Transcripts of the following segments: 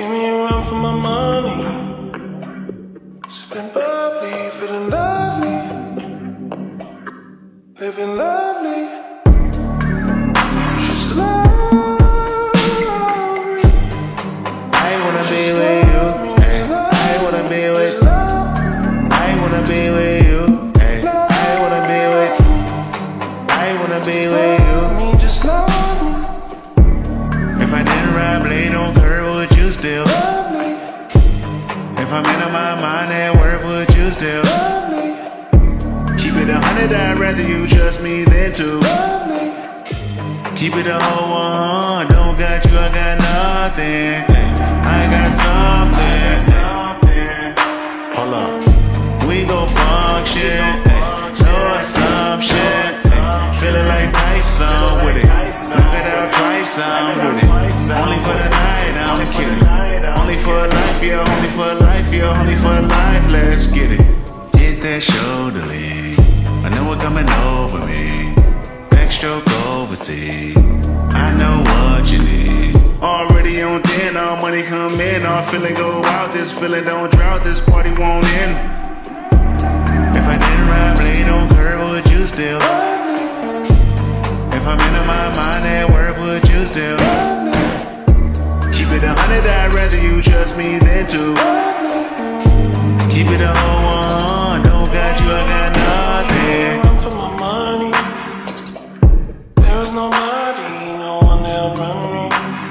give me a run for my money. Sipping bubbly, feeling lovely, living lovely. She's lovely. I wanna be with you. I wanna be with. I wanna be with you. I wanna be with. I wanna be with you. Just love me. If I didn't ride blade on curve, would you still love me? If I'm in my mind at work, would you still love me? Keep it 100, I'd rather you trust me than to love me. Keep it a whole 100, don't got you, I got nothing. I got something. Hold up, we gon' function. No assumption. Feeling like Tyson with it. Knock it out twice, I'm with it. Only for the night, I'm kidding. Only for life, yeah, only for life, yeah, only for life, let's get it. Hit that shoulder lean, I know it coming over me. Backstroke overseas, I know what you need. Already on 10, all money come in, all feeling go out. This feeling don't drought, this party won't end. If I didn't ride blade on curve, would you still? If I'm in my mind at work, would you still? Keep it 100, I'd rather you trust me than to. Keep it a whole 100, don't got you, I got nothing. Run for my money. There is nobody, no one that'll run me.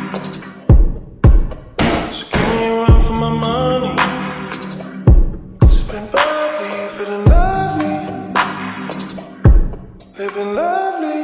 So give me a run for my money. Sipping bubbly, feeling lovely, living lovely.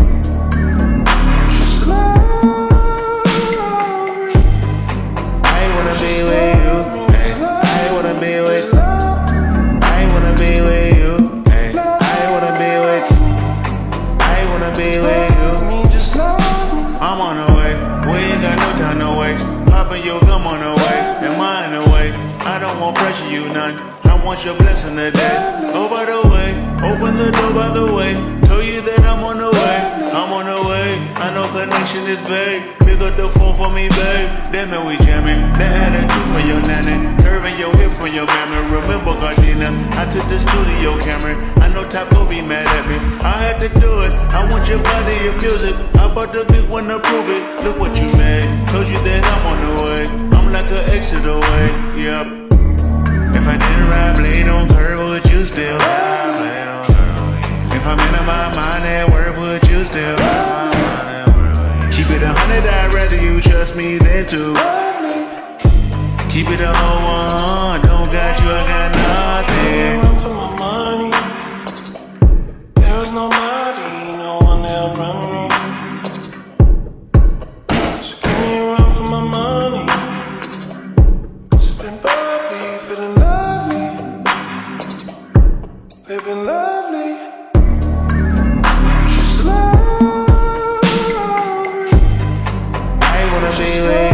I'm on the way, we ain't got no time to waste. Poppin' your gum on the way, and mine the way. I don't want pressure you none, I want your blessing today. Go by the way, open the door by the way. Told you that I'm on the way, I'm on the way. I know connection is vague, pick up the phone for me, babe. Damn it, we jamming, that attitude for your nanny. Curving your hip for your mammy. Remember Gardena, I took the studio camera. I know Top gon' be mad at me, I had to do it. I want your body, your music, I bought the big one to prove it. Look what you made, told you that I'm on the way. I'm like an exit away, yep. If I didn't ride blade on curve, would you still? If I'm in my mind at work, would you still? Keep it 100, I'd rather you trust me than to. Keep it a whole 100, don't got you, I got nothing. Run for my money. There is nobody, no one that'll run me. So give me a run for my money. Sipping bubbly, feeling lovely, living lovely. She's lovely. I wanna be with you.